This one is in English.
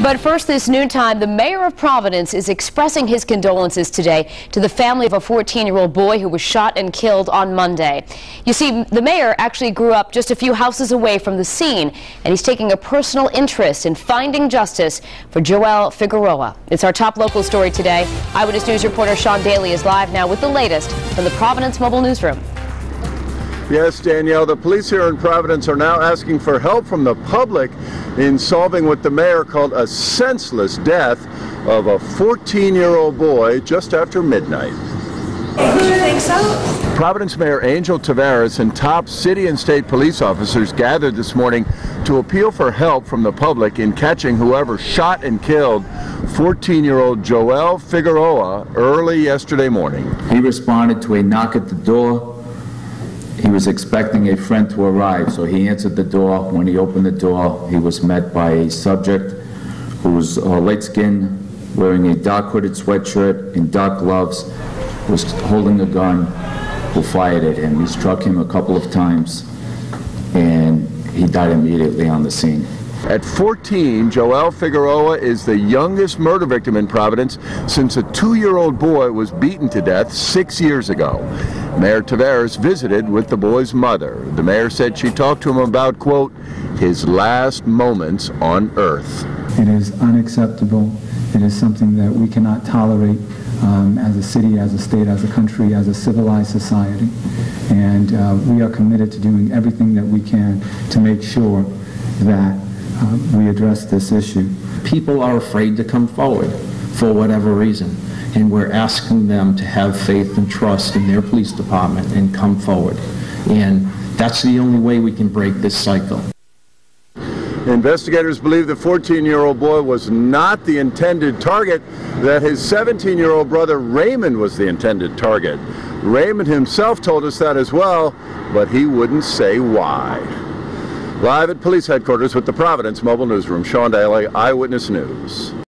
But first this noontime, the mayor of Providence is expressing his condolences today to the family of a 14-year-old boy who was shot and killed on Monday. You see, the mayor actually grew up just a few houses away from the scene, and he's taking a personal interest in finding justice for Joel Figueroa. It's our top local story today. Eyewitness News reporter Sean Daly is live now with the latest from the Providence Mobile Newsroom. Yes, Danielle, the police here in Providence are now asking for help from the public in solving what the mayor called a senseless death of a 14-year-old boy just after midnight. Do you think so? Providence Mayor Angel Taveras and top city and state police officers gathered this morning to appeal for help from the public in catching whoever shot and killed 14-year-old Joel Figueroa early yesterday morning. He responded to a knock at the door. He was expecting a friend to arrive, so he answered the door. When he opened the door, he was met by a subject who was light-skinned, wearing a dark hooded sweatshirt and dark gloves, was holding a gun, who fired at him. He struck him a couple of times, and he died immediately on the scene. At 14, Joel Figueroa is the youngest murder victim in Providence since a 2-year-old boy was beaten to death 6 years ago. Mayor Taveras visited with the boy's mother. The mayor said she talked to him about, quote, his last moments on earth. It is unacceptable. It is something that we cannot tolerate as a city, as a state, as a country, as a civilized society. And we are committed to doing everything that we can to make sure that we address this issue. People are afraid to come forward for whatever reason, and we're asking them to have faith and trust in their police department and come forward. And that's the only way we can break this cycle. Investigators believe the 14-year-old boy was not the intended target, that his 17-year-old brother Raymond was the intended target. Raymond himself told us that as well, but he wouldn't say why. Live at police headquarters with the Providence Mobile Newsroom, Sean Daly, Eyewitness News.